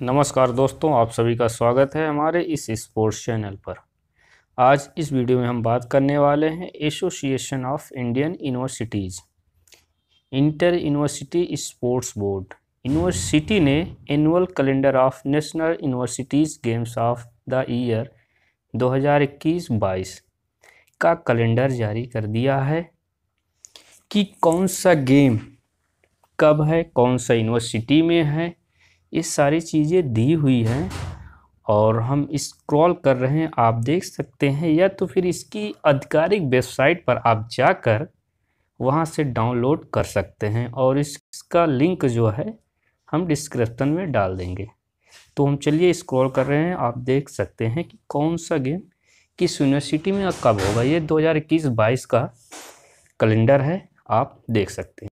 नमस्कार दोस्तों, आप सभी का स्वागत है हमारे इस स्पोर्ट्स चैनल पर। आज इस वीडियो में हम बात करने वाले हैं association of Indian universities inter university sports board. University ने annual calendar of national universities games of the year 2021-22 का कैलेंडर जारी कर दिया है कि कौन सा गेम कब है, कौन सा यूनिवर्सिटी में है, ये सारी चीज़ें दी हुई हैं और हम स्क्रॉल कर रहे हैं, आप देख सकते हैं, या तो फिर इसकी आधिकारिक वेबसाइट पर आप जाकर वहाँ से डाउनलोड कर सकते हैं और इसका लिंक जो है हम डिस्क्रिप्शन में डाल देंगे। तो हम चलिए स्क्रॉल कर रहे हैं, आप देख सकते हैं कि कौन सा गेम किस यूनिवर्सिटी में और कब होगा। ये 2021-22 का कैलेंडर है, आप देख सकते हैं।